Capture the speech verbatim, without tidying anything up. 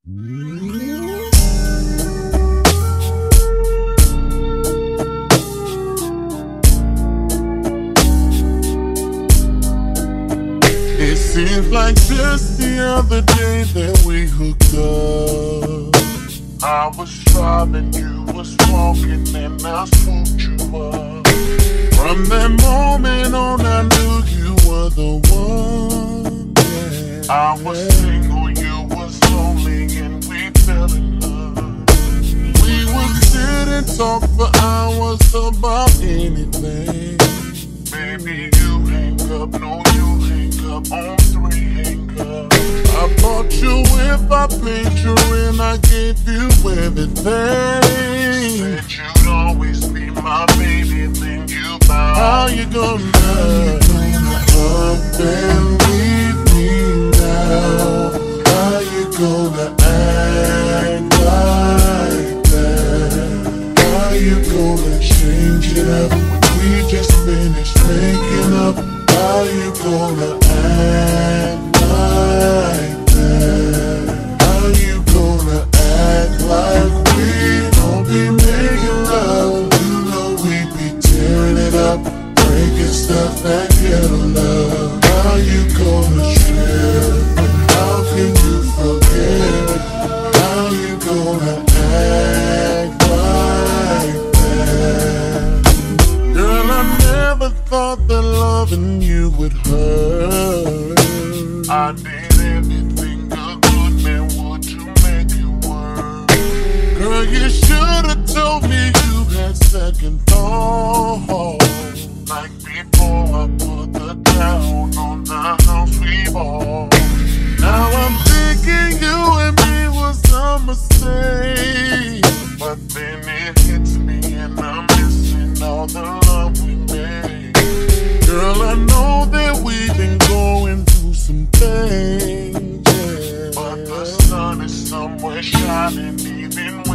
It seems like just the other day that we hooked up. I was driving, you was walking, and I swooped you up. From that moment on, I knew you were the one. Yeah. I was single, you was lonely, and we fell in love. We would sit and talk for hours about anything. Baby, you hang up, no, you hang up, on three hang up. I bought you if I paid you and I gave you everything. Said you'd always be my baby, then you bow. How you gonna up and leave me now? How you gonna act like that? How you gonna change it up? We just finished making up. How you gonna act like that? How you gonna act like we don't be making love? You know we be tearing it up, breaking stuff that get a love. How you gonna trip? How can you forget? How you gonna act like that? Girl, I never thought that loving you would hurt. I did everything a good man would to make it work. Girl, you should've told me you had second thoughts. Like before I put the down on the house we bought. Now I'm thinking you and me was a mistake. But then it hits me and I'm missing all the love we made. Girl, I know that we've been going through some things, yeah. But the sun is somewhere shining even